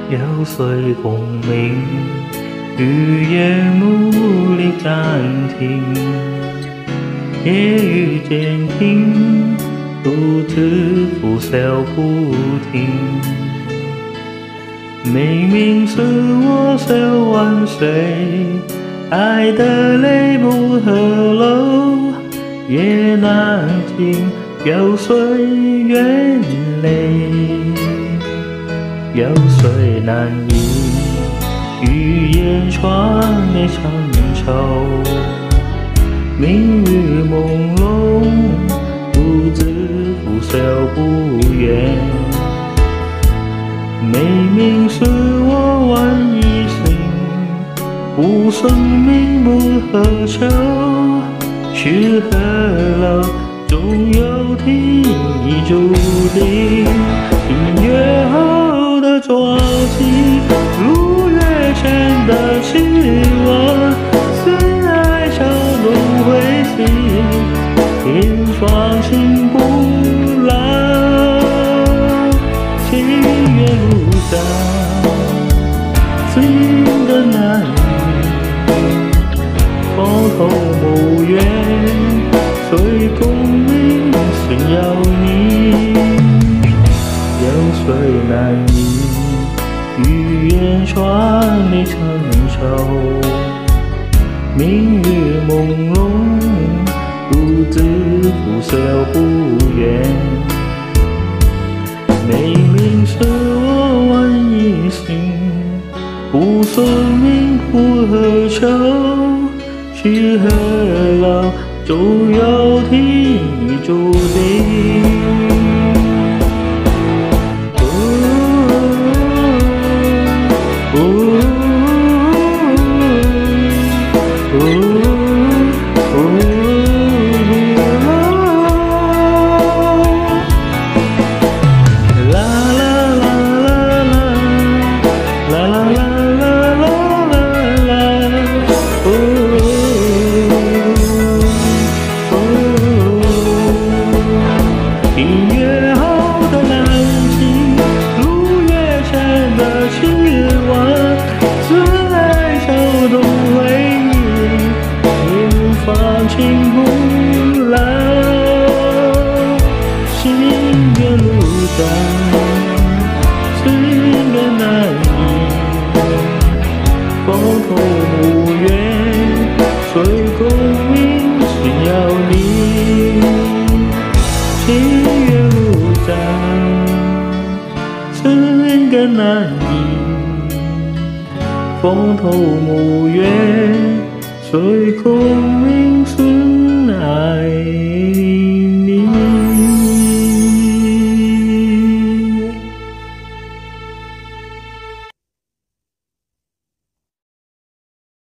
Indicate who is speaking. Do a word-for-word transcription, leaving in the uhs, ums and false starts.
Speaker 1: 要随功名，语言努力暂停，夜雨渐停，独自拂晓不停。明明是我手挽水，爱的泪不合漏，也难尽有岁月泪，有谁难以语言传内成愁？明日朦胧，独自拂晓不远。明明是我晚一心，无生命不合求，是何了？总有天意注定。音乐后的撞击，如月前的期望，虽爱笑动回心，天放晴不老。情缘路上，心的难移，风头无缘，随功名寻要你，有谁难以语言传你成愁？明日朦胧，独自拂晓不远。明明是我晚一心，无生命不合求，是何了？总有天意注定。音乐后的冷清，如月前的期望，是爱手动回忆，天放晴不老。心愿路上，心愿难移，风头无缘，随功名寻要你。情缘路上，情更难移，风头无缘，随功名寻爱你。